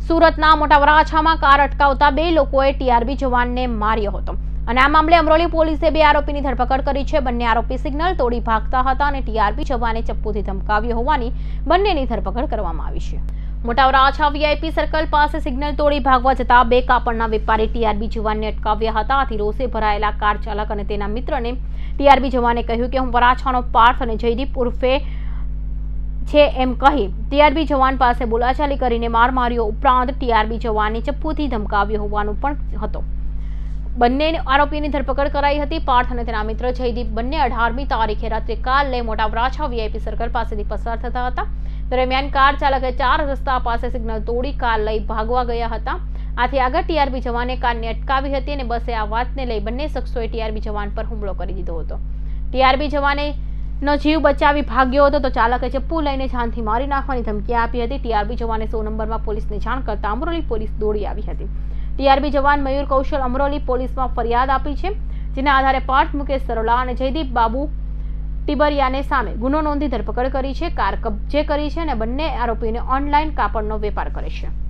સુરતના મોટા વરાછામાં કાર અટકાવતા 2 લોકોએ ટીઆરબી જવાનને માર્યો હતો અને આ મામલે અમરોલી પોલીસે 2 આરોપીની ધરપકડ કરી છે। બંને આરોપી સિગ્નલ તોડી ભાગતા હતા અને ટીઆરબી જવાને ચપ્પુથી ધમકાવ્યો હોવાની બંનેની ધરપકડ કરવામાં આવી છે। મોટા વરાછા વીઆઈપી સર્કલ પાસે સિગ્નલ તોડી ભાગવા જતા 2 કાપડના વેપારી ટીઆરબી જવાનને અટકાવ્યા હતા। આથી રોષે ભરાયેલા કાર ચાલક અને તેના મિત્રને ટીઆરબી જવાને કહ્યું કે હું વરાછાનો પાર્થ અને જયદીપ ઉર્ફે છે એમ કહી ટીઆરબી જવાન પાસે બોલાચાલી કરીને માર માર્યો। ઉપરાંત ટીઆરબી જવાને ચપ્પુથી ધમકાવ્યો હોવાનું પણ હતો। બંને આરોપીની ધરપકડ કરાઈ હતી। પાર્થ અને તેના મિત્ર જયદીપ બંને 18મી તારીખે રાત્રે કાર લઈ મોટા વરાછા વીઆઈપી સર્કલ પાસેથી પસાર થતા હતા। દરમિયાન કાર ચાલકે 4 રસ્તા પાસે સિગ્નલ તોડી કાર લઈ ભાગવા ગયા હતા। આથી આગળ ટીઆરબી જવાને કારને અટકાવી હતી અને બસે આ વાતને લઈ બંને શખ્સોએ ટીઆરબી જવાન પર હુમલો કરી દીધો હતો। ટીઆરબી જવાને નો જીવ બચાવી ભાગ્યો હતો તો ચાલકે ચપ્પુ લઈને જાનથી મારી નાખવાની ધમકી આપી હતી। ટીઆરબી જવાને 100 નંબરમાં પોલીસને જાણ કરતા અમરોલી પોલીસ દોડી આવી હતી। ટીઆરબી જવાન મયુર કૌશલ અમરોલી પોલીસમાં ફરિયાદ આપી છે, જેના આધારે પાર્થ મુકેશ સરોલા અને જયદીપ બાબુ ટીબરિયાને સામે ગુનો નોંધી ધરપકડ કરી છે। કાર કબજે કરી છે અને બંને આરોપીને ઓનલાઈન કાપડનો વેપાર કરે છે।